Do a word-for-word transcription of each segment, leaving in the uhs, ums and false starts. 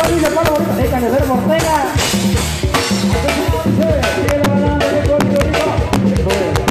dice Pablo Bonito, déjale ver Ortega. Sigue la balada de Código Rico.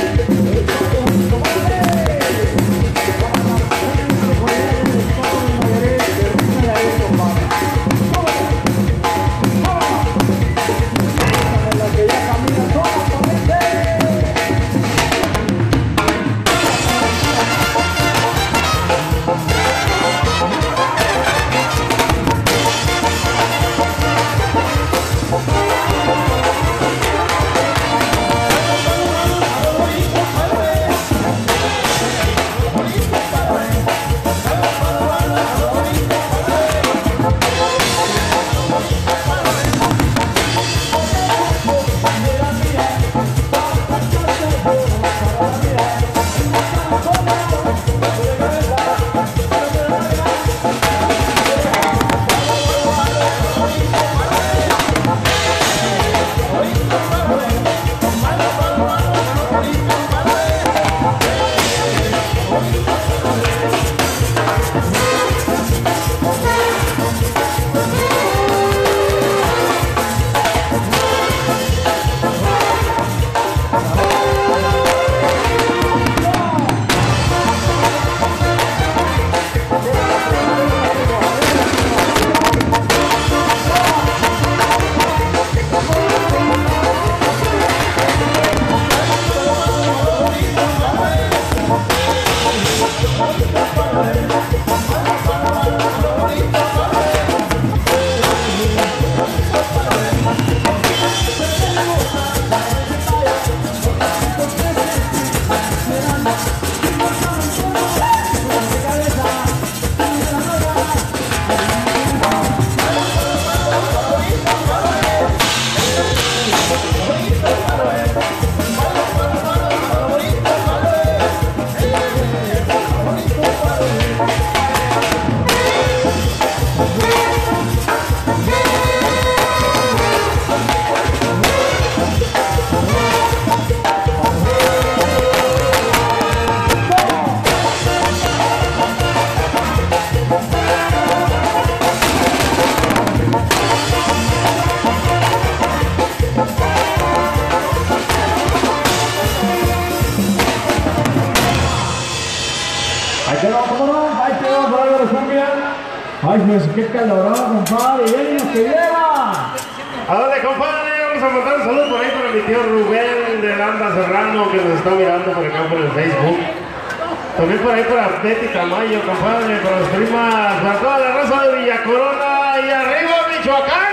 Ay, pues qué calorado, compadre. Y ahí nos que lleva. ¿A dónde, compadre? Vamos a mandar un saludo por ahí para mi tío Rubén de Landa Serrano, que nos está mirando por acá por el Facebook. También por ahí para Betty Tamayo, compadre, para las primas, para toda la raza de Villa Corona y arriba Michoacán.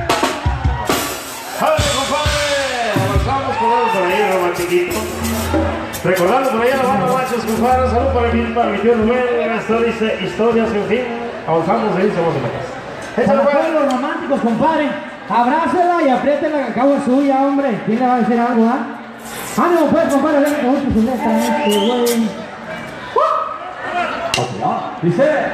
¡Dale, compadre! Avanzamos con algo por ahí, romantiquito. Recordando por ahí a la banda machos, compadre. Saludos para mi, para mi tío Rubén. Esto dice historias sin fin. Avanzamos ahí, somos metas. Para todos los románticos, compadre, abrácela y apriétela que acabo es suya, hombre. ¿Quién le va a decir algo, ah? Ánimo, pues, compadre, ven que otro su neta, este güey. Dice.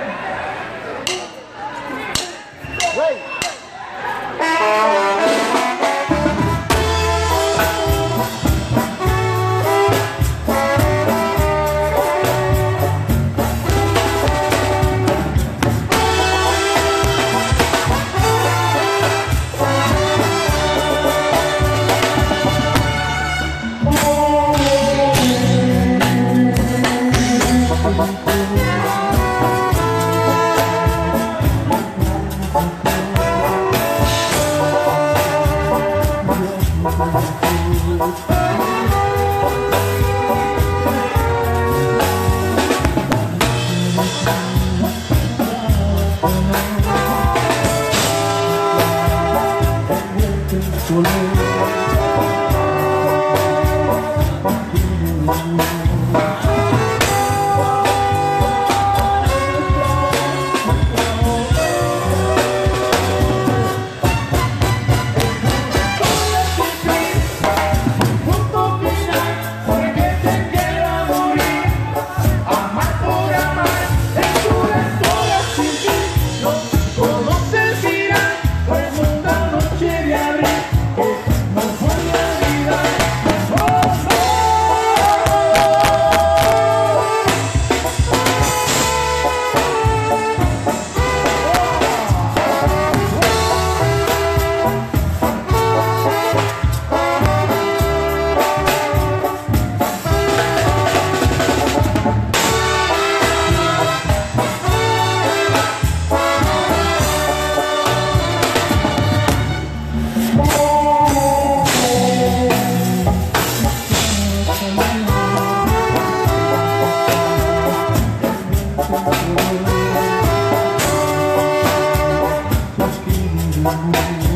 Thank you.